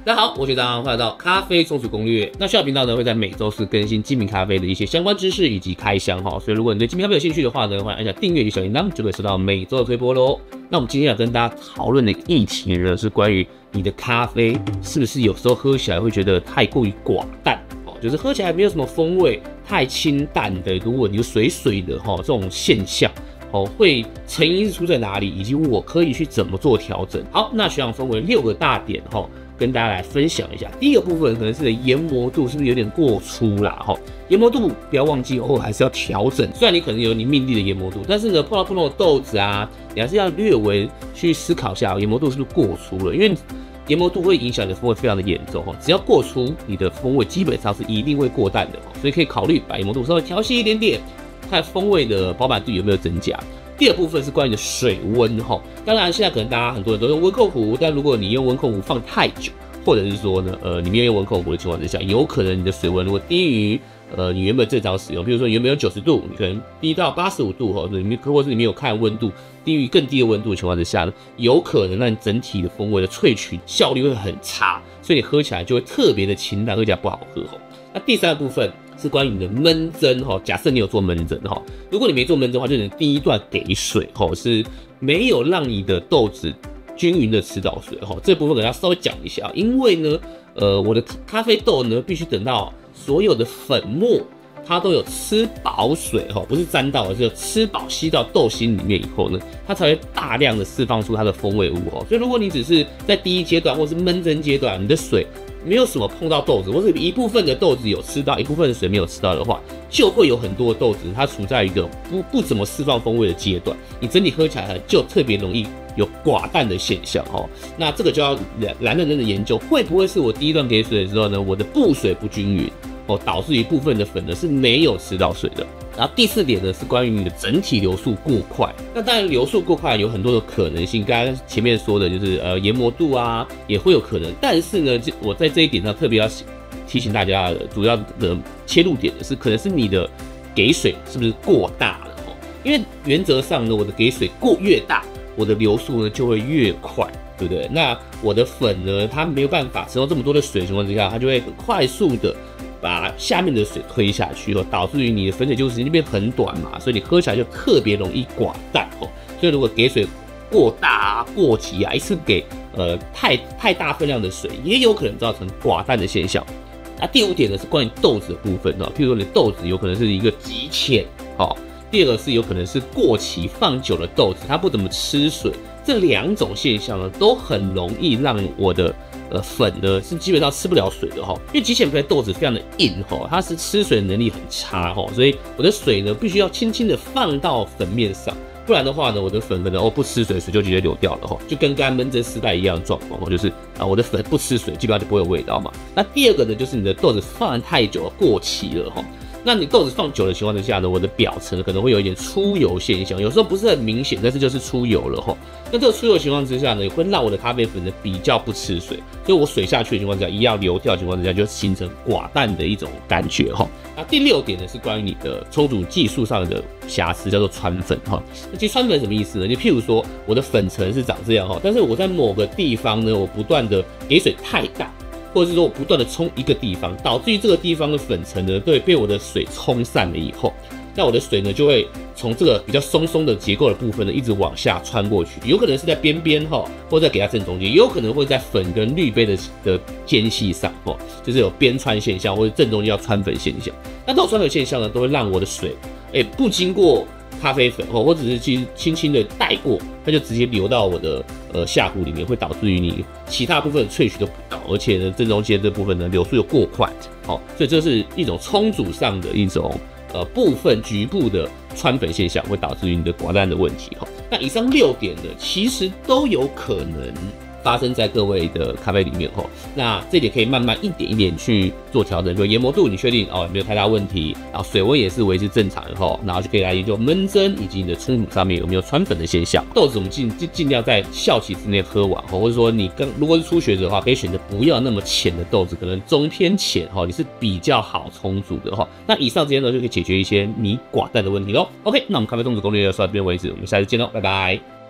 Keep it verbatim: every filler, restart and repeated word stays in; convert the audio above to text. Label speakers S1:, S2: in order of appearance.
S1: 大家好，我是张，欢迎来到咖啡冲煮攻略。那小小频道呢会在每周四更新精品咖啡的一些相关知识以及开箱哈，所以如果你对精品咖啡有兴趣的话呢，欢迎按下订阅与小铃铛，就可以收到每周的推播喽。那我们今天要跟大家讨论的一个议题呢，是关于你的咖啡是不是有时候喝起来会觉得太过于寡淡哦，就是喝起来没有什么风味，太清淡的，如果你就水水的哈这种现象。哦，会成因是出在哪里，以及我可以去怎么做调整？好，那学长分为六个大点哈，跟大家来分享一下。第一个部分可能是研磨度是不是有点过粗啦？哈，研磨度不要忘记偶尔还是要调整。虽然你可能有你命定的研磨度，但是呢，碰到不同的豆子啊，你还是要略微去思考一下研磨度是不是过粗了，因为研磨度会影响你的风味非常的严重哈。只要过粗，你的风味基本上是一定会过淡的，所以可以考虑把研磨度稍微调细一点点。看风味的饱满度有没有增加。第二部分是关于的水温哈，当然现在可能大家很多人都用温控壶，但如果你用温控壶放太久，或者是说呢，呃，你没有用温控壶的情况之下，有可能你的水温如果低于呃你原本正常使用，比如说你原本有九十度，你可能低到八十五度哈，你或是你没有看温度，低于更低的温度的情况之下呢，有可能让你整体的风味的萃取效率会很差，所以你喝起来就会特别的清淡，喝起来不好喝哈。那第三个部分是关于你的焖蒸哈，假设你有做焖蒸哈，如果你没做焖蒸的话，就是你第一段给水哈，是没有让你的豆子均匀的吃到水哈，这部分可能要稍微讲一下，因为呢，呃，我的咖啡豆呢必须等到所有的粉末它都有吃饱水哈，不是沾到，而是有吃饱吸到豆心里面以后呢，它才会大量的释放出它的风味物哦。所以如果你只是在第一阶段或是焖蒸阶段，你的水没有什么碰到豆子，或是一部分的豆子有吃到，一部分的水没有吃到的话，就会有很多的豆子它处在一个不不怎么释放风味的阶段，你整体喝起来就特别容易有寡淡的现象哦。那这个就要来认真的研究，会不会是我第一段给水的时候呢，我的布水不均匀哦，导致一部分的粉呢是没有吃到水的。然后第四点呢是关于你的整体流速过快，那当然流速过快有很多的可能性，刚刚前面说的就是呃研磨度啊也会有可能，但是呢我在这一点上特别要提醒大家，主要的切入点的是可能是你的给水是不是过大了哦，因为原则上呢我的给水过越大，我的流速呢就会越快，对不对？那我的粉呢它没有办法承受这么多的水的情况之下，它就会很快速的把下面的水推下去哦，导致于你的粉水就时间变很短嘛，所以你喝起来就特别容易寡淡哦。所以如果给水过大啊、过急啊，一次给呃太太大分量的水，也有可能造成寡淡的现象。那第五点呢是关于豆子的部分哦，譬如说你豆子有可能是一个极浅哦，第二个是有可能是过期放久的豆子，它不怎么吃水，这两种现象呢都很容易让我的呃，粉呢是基本上吃不了水的哈，因为极浅培的豆子非常的硬哈，它是吃水的能力很差哈，所以我的水呢必须要轻轻的放到粉面上，不然的话呢，我的粉可能哦不吃水，水就直接流掉了哈，就跟刚刚焖蒸时代一样的状况，就是啊我的粉不吃水，基本上就不会有味道嘛。那第二个呢，就是你的豆子放得太久了，过期了哈。那你豆子放久的情况之下呢，我的表层可能会有一点出油现象，有时候不是很明显，但是就是出油了哈。那这个出油的情况之下呢，也会让我的咖啡粉呢比较不吃水，所以我水下去的情况之下，一样流掉的情况之下，就形成寡淡的一种感觉哈。那第六点呢是关于你的冲煮技术上的瑕疵，叫做穿粉哈。那其实穿粉什么意思呢？就譬如说我的粉层是长这样哈，但是我在某个地方呢，我不断的给水太大。或者是说我不断的冲一个地方，导致于这个地方的粉层呢，对被我的水冲散了以后，那我的水呢就会从这个比较松松的结构的部分呢，一直往下穿过去，有可能是在边边哈，或者在给它正中间，也有可能会在粉跟滤杯的的间隙上哈，就是有边穿现象或者正中间要穿粉现象。那这种穿粉现象呢，都会让我的水哎、欸、不经过咖啡粉哦，或者是去轻轻的带过，它就直接流到我的呃下壶里面，会导致于你其他部分的萃取都不到，而且呢正中间这部分呢流速又过快，好、哦，所以这是一种冲煮上的一种呃部分局部的穿粉现象，会导致于你的寡淡的问题哈、哦。那以上六点呢，其实都有可能发生在各位的咖啡里面吼，那这点可以慢慢一点一点去做调整，就研磨度你确定哦没有太大问题，然后水温也是维持正常吼，然后就可以来研究焖蒸以及你的冲煮上面有没有穿粉的现象。豆子我们尽尽量在效期之内喝完吼，或者说你跟如果是初学者的话，可以选择不要那么浅的豆子，可能中偏浅哈，你是比较好冲煮的哈。那以上这些呢就可以解决一些你寡淡的问题喽。OK， 那我们咖啡冲煮攻略就说到这边为止，我们下次见喽，拜拜。